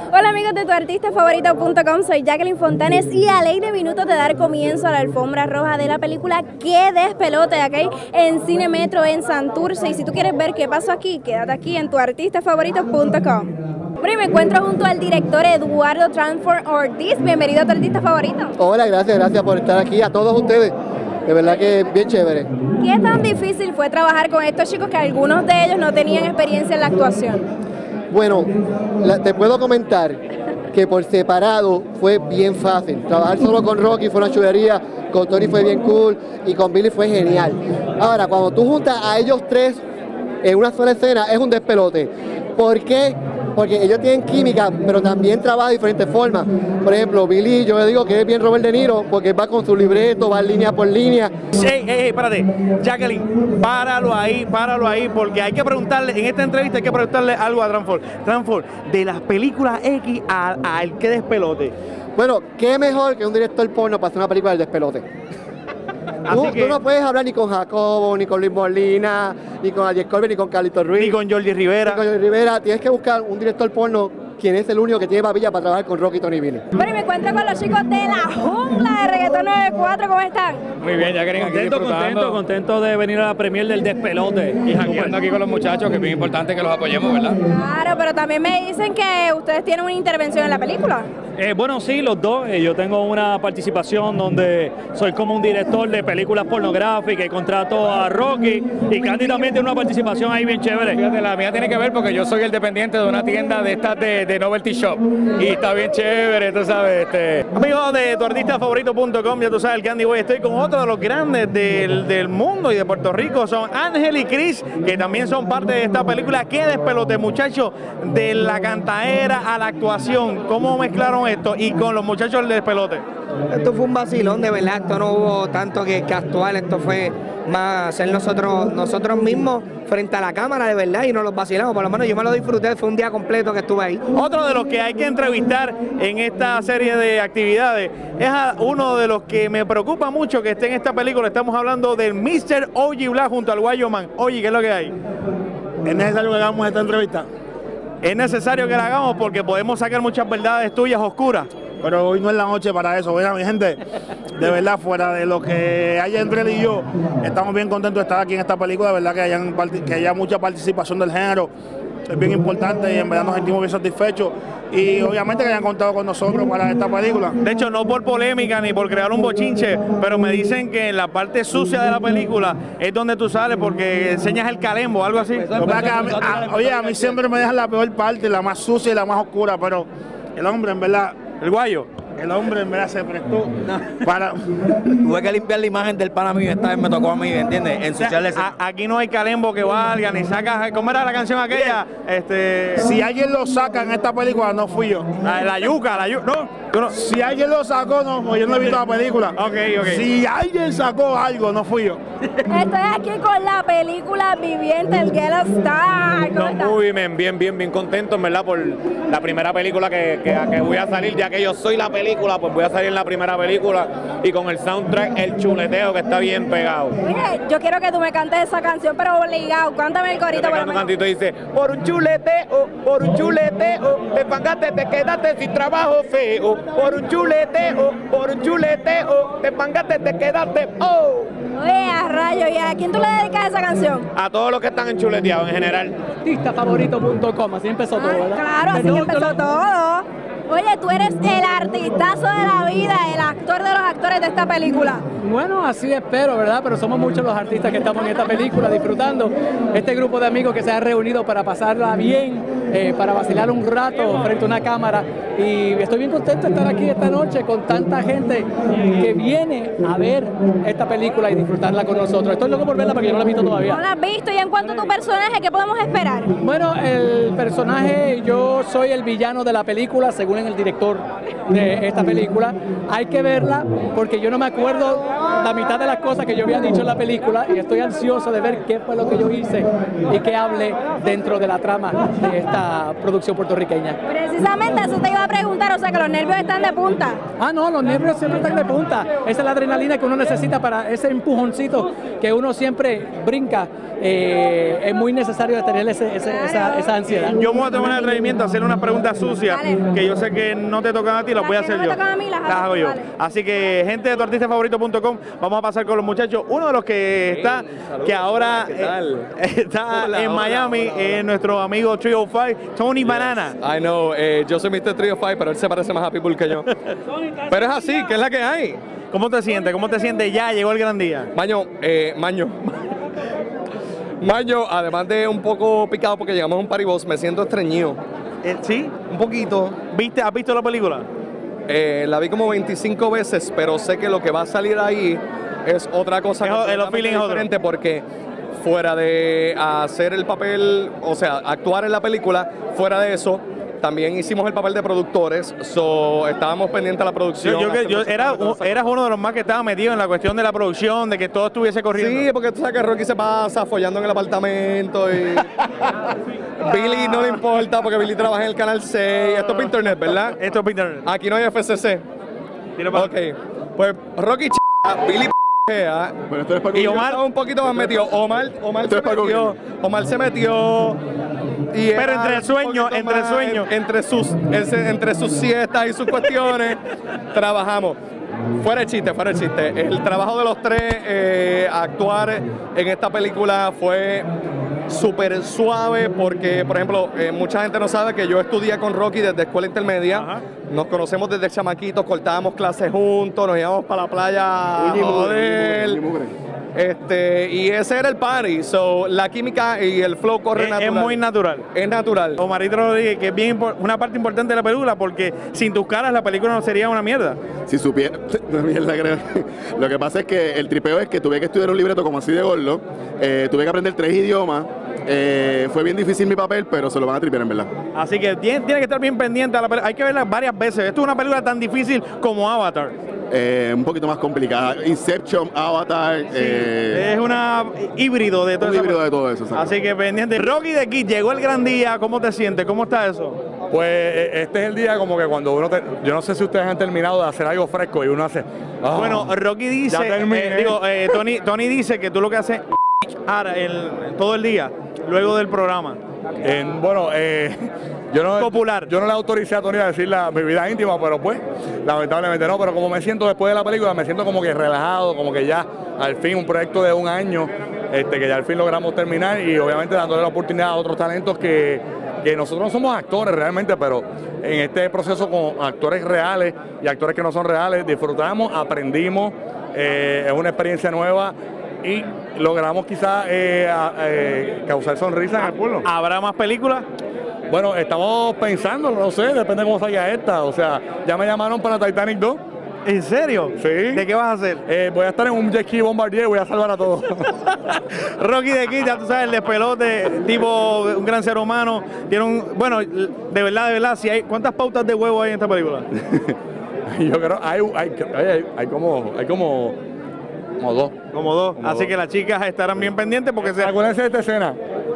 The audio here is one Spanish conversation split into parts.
Hola amigos de tuartistafavorito.com, soy Jacqueline Fontanes y a ley de minutos de dar comienzo a la alfombra roja de la película ¡Qué despelote! Aquí en Cine Metro en Santurce. Y si tú quieres ver qué pasó aquí, quédate aquí en tuartistafavorito.com. Bueno, y me encuentro junto al director Eduardo Transform Ortiz. Bienvenido a Tu Artista Favorito. Hola, gracias por estar aquí, a todos ustedes. De verdad que es bien chévere. ¿Qué tan difícil fue trabajar con estos chicos que algunos de ellos no tenían experiencia en la actuación? Bueno, te puedo comentar que por separado fue bien fácil. Trabajar solo con Rocky fue una chulería, con Tony fue bien cool y con Billy fue genial. Ahora, cuando tú juntas a ellos tres en una sola escena, es un despelote. ¿Por qué? Porque ellos tienen química, pero también trabajan de diferentes formas. Por ejemplo, Billy, yo le digo que es bien Robert De Niro, porque va con su libreto, va línea por línea. Espérate, Jacqueline, páralo ahí, porque hay que preguntarle, en esta entrevista hay que preguntarle algo a Transform, de las películas X al Qué despelote. Bueno, qué mejor que un director porno para hacer una película del despelote. Tú no puedes hablar ni con Jacobo, ni con Luis Molina, ni con Ayer Colbert, ni con Carlito Ruiz. Ni con Jordi Rivera. Tienes que buscar un director porno quien es el único que tiene papilla para trabajar con Rocky, Tony y Billy. Bueno, y me encuentro con los chicos de La Jungla de Reggaetón 94. ¿Cómo están? Muy bien, Jacqueline, contento de venir a la premier del despelote y jangueando aquí con los muchachos, que es bien importante que los apoyemos, ¿verdad? Claro, pero también me dicen que ustedes tienen una intervención en la película. Bueno, sí, los dos. Yo tengo una participación donde soy como un director de películas pornográficas y contrato a Rocky, y Candy también tiene una participación ahí bien chévere. Fíjate, la mía tiene que ver porque yo soy el dependiente de una tienda de estas de Novelty Shop y está bien chévere, tú sabes. Amigos de tuartistafavorito.com, ya tú sabes, el Candy Boy, estoy con otro de los grandes del mundo y de Puerto Rico, son Ángel y Chris, que también son parte de esta película. ¡Qué despelote, muchachos! De la cantadera a la actuación, ¿cómo mezclaron esto? Y con los muchachos del despelote. Esto fue un vacilón, de verdad. Esto no hubo tanto que actuar, esto fue más ser nosotros mismos frente a la cámara, de verdad, y nos los vacilamos. Por lo menos yo me lo disfruté, fue un día completo que estuve ahí. Otro de los que hay que entrevistar en esta serie de actividades es a uno de los que me preocupa mucho que esté en esta película. Estamos hablando del Mr. Oji Black junto al Guayoman. Oye, ¿qué es lo que hay? ¿Es necesario que hagamos esta entrevista? Es necesario que la hagamos porque podemos sacar muchas verdades tuyas oscuras. Pero hoy no es la noche para eso. Bueno, mi gente, de verdad, fuera de lo que hay entre él y yo, estamos bien contentos de estar aquí en esta película. De verdad que haya mucha participación del género, es bien importante y en verdad nos sentimos bien satisfechos. Y obviamente que hayan contado con nosotros para esta película. De hecho, no por polémica ni por crear un bochinche, pero me dicen que en la parte sucia de la película es donde tú sales porque enseñas el calembo, algo así. A mí siempre me dejan la peor parte, la más sucia y la más oscura, pero el hombre en verdad... El guayo. El hombre en verdad se prestó para... Tuve que limpiar la imagen del pana mío, esta vez me tocó a mí, ¿entiendes? Ensuciarle aquí no hay calembo que valga, ni sacas... ¿Cómo era la canción aquella? Si alguien lo saca en esta película, no fui yo. La yuca, no. Si alguien lo sacó, no, yo no he visto la película. Ok. Si alguien sacó algo, no fui yo. Estoy aquí con la película viviente, el Ghetto Star. Muy bien, bien contento, en verdad, por la primera película que voy a salir, ya que yo soy la película, pues voy a salir en la primera película y con el soundtrack, el chuleteo que está bien pegado. Oye, yo quiero que tú me cantes esa canción, pero obligado, cántame el corito. Un cantito dice, por un chuleteo, te pangaste, te quedaste sin trabajo feo. Por un chuleteo, te pangaste, te quedaste, oh. Oye, a rayo, ¿y a quién tú le dedicas esa canción? A todos los que están enchuleteados en general. Artistafavorito.com, así empezó todo, ¿verdad? Claro, así empezó todo. Oye, tú eres el artistazo de la vida, el actor de los actores de esta película. Bueno, así espero, ¿verdad? Pero somos muchos los artistas que estamos en esta película disfrutando. Este grupo de amigos que se han reunido para pasarla bien, para vacilar un rato frente a una cámara. Y estoy bien contento de estar aquí esta noche con tanta gente que viene a ver esta película y disfrutarla con nosotros. Estoy loco por verla porque yo no la he visto todavía. ¿No la has visto? ¿Y en cuanto a tu personaje, qué podemos esperar? Bueno, el personaje, yo soy el villano de la película, según el director de esta película. Hay que verla porque yo no me acuerdo la mitad de las cosas que yo había dicho en la película y estoy ansioso de ver qué fue lo que yo hice y qué hablé dentro de la trama de esta esta producción puertorriqueña. Precisamente eso te iba a preguntar, o sea que los nervios están de punta. Ah, no, los nervios siempre están de punta. Esa es la adrenalina que uno necesita para ese empujoncito que uno siempre brinca. Es muy necesario tener esa ansiedad. Yo me voy a tomar el atrevimiento a hacerle unas preguntas sucias que yo sé que no te tocan a ti, las voy a hacer yo. Las hago yo. Así que, gente de tuartistafavorito.com, vamos a pasar con los muchachos. Uno de los que está, que ahora está en Miami, es nuestro amigo 305, Tony Banana. I know, yo soy Mr. 305, pero él se parece más a Pitbull que yo. Pero es así, que es la que hay. ¿Cómo te sientes? ¿Cómo te sientes? Ya llegó el gran día. Maño, además de un poco picado porque llegamos a un party boss, me siento estreñido. ¿Sí? Un poquito. ¿Has visto la película? La vi como 25 veces, pero sé que lo que va a salir ahí es otra cosa diferente porque fuera de hacer el papel, o sea, actuar en la película, fuera de eso, también hicimos el papel de productores, estábamos pendientes de la producción. Eras uno de los más que estaba metido en la cuestión de la producción, de que todo estuviese corriendo. Sí, porque tú sabes que Rocky se pasa follando en el apartamento y Billy no le importa porque Billy trabaja en el Canal 6. Esto es por internet, ¿verdad? Esto es por internet. Aquí no hay FCC. Ok, pues Rocky Billy y Omar un poquito más metido. Omar se metió. Pero entre sus siestas y sus cuestiones, trabajamos. Fuera el chiste. El trabajo de los tres, actuar en esta película fue súper suave porque, por ejemplo, mucha gente no sabe que yo estudié con Rocky desde escuela intermedia. Ajá. Nos conocemos desde chamaquitos, cortábamos clases juntos, nos íbamos para la playa a joder. Y ese era el party, la química y el flow corre natural. Es muy natural. Es natural. Omarito Rodríguez, que es bien una parte importante de la película, porque sin tus caras la película no sería una mierda. Si supiera, creo. Lo que pasa es que el tripeo es que tuve que estudiar un libreto como así de gordo, tuve que aprender 3 idiomas. Fue bien difícil mi papel, pero se lo van a tripear en verdad. Así que tiene que estar bien pendiente a la película. Hay que verla varias veces. Esto es una película tan difícil como Avatar. Un poquito más complicada. Inception, Avatar. Sí, es una híbrido de todo eso. Híbrido de todo eso. ¿Sabes? Así que pendiente. Rocky de Kid, llegó el gran día. ¿Cómo te sientes? ¿Cómo está eso? Pues este es el día como que cuando uno yo no sé si ustedes han terminado de hacer algo fresco y uno hace. Bueno, Rocky dice, Tony dice que tú lo que haces ahora todo el día, luego del programa. Yo no popular. Yo no le autoricé a Tony a decir mi vida íntima, pero pues, lamentablemente no. Pero como me siento después de la película, me siento como que relajado, como que ya al fin un proyecto de un año, que ya al fin logramos terminar y obviamente dándole la oportunidad a otros talentos que nosotros no somos actores realmente, pero en este proceso con actores reales y actores que no son reales, disfrutamos, aprendimos, es una experiencia nueva. Y logramos quizás causar sonrisas en el pueblo. ¿Habrá más películas? Bueno, estamos pensando, no sé, depende de cómo salga esta. O sea, ya me llamaron para Titanic 2. ¿En serio? Sí. ¿De qué vas a hacer? Voy a estar en un jet ski Bombardier y voy a salvar a todos. Rocky de Kid, ya tú sabes, el despelote, tipo un gran ser humano. Tiene bueno, de verdad, ¿cuántas pautas de huevo hay en esta película? Yo creo, hay como dos. Como dos. Así que las chicas estarán bien pendientes porque acuérdense de esta escena.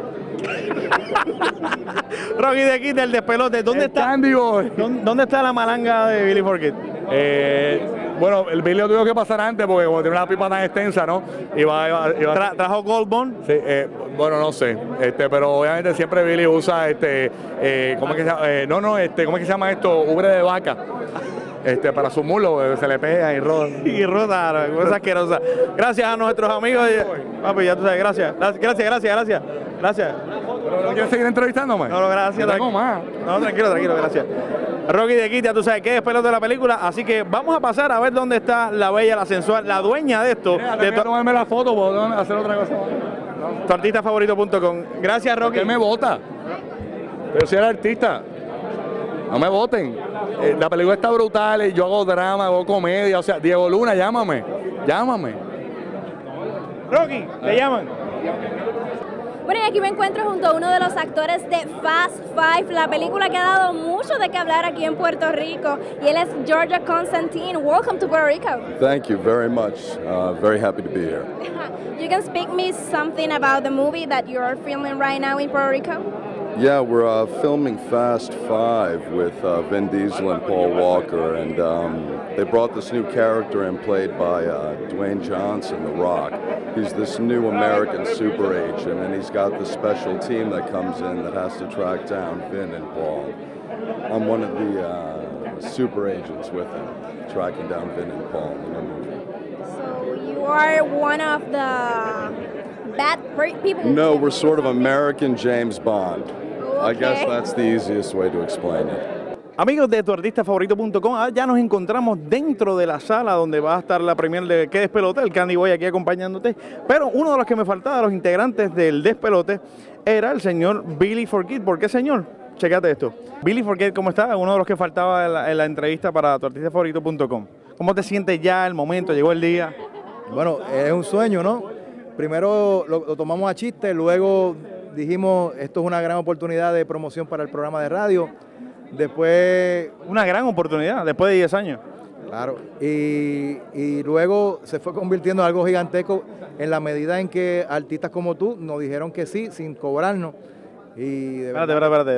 Rocky de Kid, el despelote. ¿Dónde está? Candy Boy. ¿Dónde está la malanga de Billy Forkett? Bueno, el Billy lo tuvo que pasar antes porque como tiene una pipa tan extensa, ¿no? ¿Trajo Gold Bond? Sí, bueno, no sé. Pero obviamente siempre Billy usa ¿cómo es que se llama? ¿Cómo es que se llama esto? Ubre de vaca. Para su mulo, se le pega y roda. Y roda, cosa asquerosa. Gracias a nuestros amigos. Papi, ya tú sabes, gracias. Gracias. ¿No quieres seguir entrevistándome? No, gracias. No, tranquilo, gracias. Rocky de Kid, ya tú sabes que es pelota de la película, así que vamos a pasar a ver dónde está la bella, la sensual, la dueña de esto. Tomarme la foto, puedo hacer otra cosa. Tuartistafavorito.com. Gracias, Rocky. ¿Por qué me vota? Yo soy el artista. No me voten. La película está brutal, yo hago drama, hago comedia, o sea, Diego Luna, llámame. Rocky, te llaman. Bueno, y aquí me encuentro junto a uno de los actores de Fast Five, la película que ha dado mucho de qué hablar aquí en Puerto Rico, y él es Georgia Constantine. Welcome to Puerto Rico. Thank you very much. Very happy to be here. You can speak me something about the movie that you're filming right now in Puerto Rico? Yeah, we're filming Fast 5 with Vin Diesel and Paul Walker, and they brought this new character in played by Dwayne Johnson, The Rock. He's this new American super agent, and he's got this special team that comes in that has to track down Vin and Paul. I'm one of the super agents with him, tracking down Vin and Paul in the movie. So you are one of the bad people? No, we're sort of American James Bond. I guess that's the easiest way to explain it. Amigos de tuartistafavorito.com, ya nos encontramos dentro de la sala donde va a estar la premier de Qué Despelote, el Candy Boy aquí acompañándote, pero uno de los que me faltaba, de los integrantes del Despelote, era el señor Billy Forkett. ¿Por qué, señor? Chécate esto. Billy Forkett, ¿cómo está? Uno de los que faltaba en la entrevista para tuartistafavorito.com. ¿Cómo te sientes ya el momento? ¿Llegó el día? Bueno, es un sueño, ¿no? Primero lo tomamos a chiste, luego dijimos, esto es una gran oportunidad de promoción para el programa de radio. Después... Una gran oportunidad, después de 10 años. Claro, y luego se fue convirtiendo en algo gigantesco en la medida en que artistas como tú nos dijeron que sí, sin cobrarnos. Y de espérate.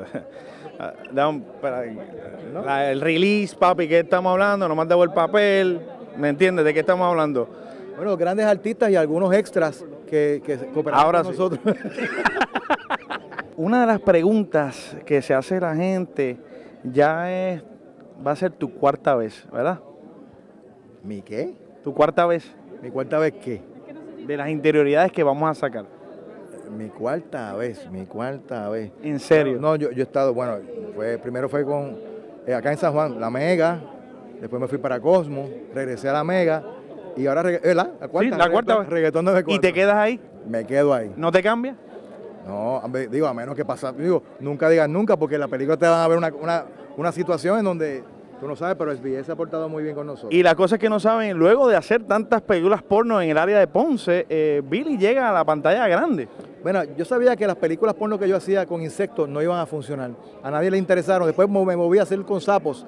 El release, papi, ¿qué estamos hablando? Nomás debo el papel, ¿me entiendes? ¿De qué estamos hablando? Bueno, grandes artistas y algunos extras que cooperaron ahora con sí. nosotros. Una de las preguntas que se hace la gente va a ser tu cuarta vez, ¿verdad? ¿Mi qué? ¿Tu cuarta vez? ¿Mi cuarta vez qué? De las interioridades que vamos a sacar. Mi cuarta vez. ¿En serio? No, yo he estado, bueno, primero fue con, acá en San Juan, La Mega, después me fui para Cosmo, regresé a La Mega, y ahora, ¿verdad? La cuarta vez. Reggaetón de ¿Y te quedas ahí? Me quedo ahí. ¿No te cambia? No, digo, a menos que pasa, nunca digas nunca, porque en la película te van a ver una situación en donde tú no sabes, pero SBS se ha portado muy bien con nosotros. Y la cosa es que no saben, luego de hacer tantas películas porno en el área de Ponce, Billy llega a la pantalla grande. Bueno, yo sabía que las películas porno que yo hacía con insectos no iban a funcionar. A nadie le interesaron. Después me moví a hacer con sapos.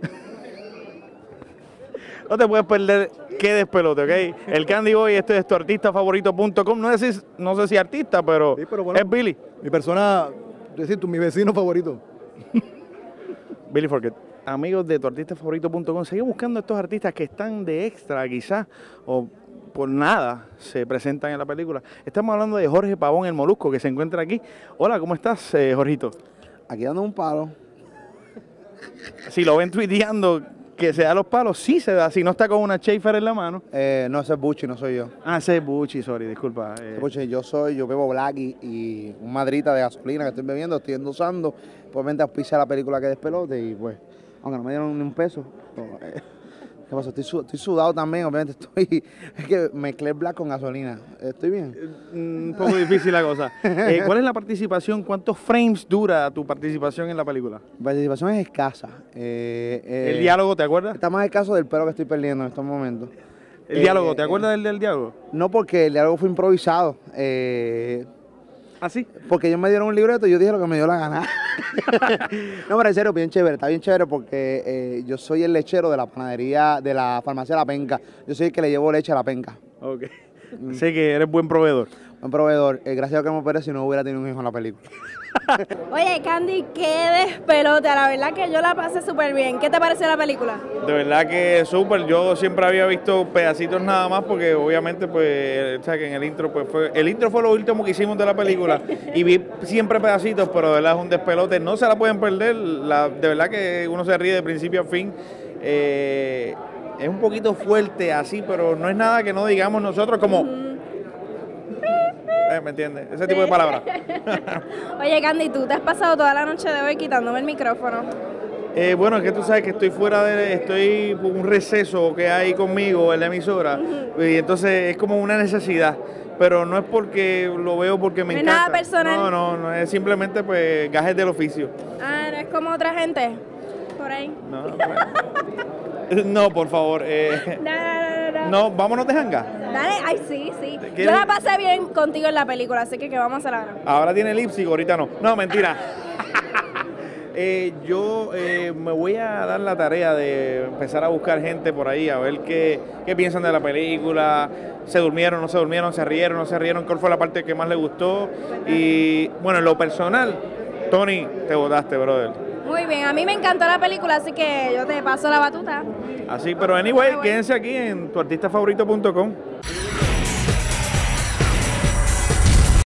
No te puedes perder Qué Despelote, ¿ok? El Candy Boy, este es tuartistafavorito.com. No sé si artista, pero, sí, pero bueno, es Billy. Mi persona, es decir, mi vecino favorito. Billy Forkett. Amigos de tuartistafavorito.com, sigue buscando estos artistas que están de extra quizás, o por nada se presentan en la película. Estamos hablando de Jorge Pavón, el Molusco, que se encuentra aquí. Hola, ¿cómo estás, Jorgito? Aquí dando un palo. Si lo ven tuiteando que se da los palos, sí se da, si no está con una Schaefer en la mano. No, ese es Bucci, no soy yo. Ah, ese es Bucci, sorry, disculpa. Bucci, yo bebo Black y un madrita de gasolina que estoy bebiendo, estoy endosando. Obviamente auspicia la película Que Despelote y pues, aunque no me dieron ni un peso. ¿Qué pasa? Estoy sudado también, obviamente es que mezclé Black con gasolina. ¿Estoy bien? Un poco difícil la cosa. ¿Cuál es la participación? ¿Cuántos frames dura tu participación en la película? Mi participación es escasa. ¿El diálogo, te acuerdas? Está más escaso del pelo que estoy perdiendo en estos momentos. ¿El diálogo? ¿Te acuerdas del diálogo? No, porque el diálogo fue improvisado. ¿Ah, sí? Porque ellos me dieron un libreto y yo dije lo que me dio la gana. No, pero en serio, bien chévere, está bien chévere porque yo soy el lechero de la panadería, de la farmacia La Penca. Yo soy el que le llevo leche a La Penca. Ok. Sé que eres buen proveedor. Buen proveedor. Gracias a que me operé, si no hubiera tenido un hijo en la película. Oye, Candy, qué despelote. La verdad que yo la pasé súper bien. ¿Qué te pareció la película? De verdad que súper. Yo siempre había visto pedacitos nada más porque obviamente pues, o sea, que en el intro pues el intro fue lo último que hicimos de la película y vi siempre pedacitos, pero de verdad es un despelote. No se la pueden perder. De verdad que uno se ríe de principio a fin. Es un poquito fuerte así, pero no es nada que no digamos nosotros como... ¿Me entiendes? Ese tipo de palabras. Oye, Candy, tú te has pasado toda la noche de hoy quitándome el micrófono. Bueno, es que tú sabes que estoy por un receso que hay conmigo en la emisora, y entonces es como una necesidad, pero no es porque lo veo porque me encanta. ¿No es nada personal? No, es simplemente pues gajes del oficio. Ah, ¿no es como otra gente? Por ahí. No, por favor. No, vámonos de janga. Dale, ay, sí. Yo la pasé bien contigo en la película, así que vamos a hacer ahora. Ahora tiene lipstick, ahorita no. No, mentira. Yo me voy a dar la tarea de empezar a buscar gente por ahí, a ver qué piensan de la película, se durmieron, no se durmieron, se rieron, no se rieron, cuál fue la parte que más les gustó. Y bueno, en lo personal, Tony, te votaste, brother. Muy bien, a mí me encantó la película, así que yo te paso la batuta. Así, pero anyway, quédense aquí en tuartistafavorito.com.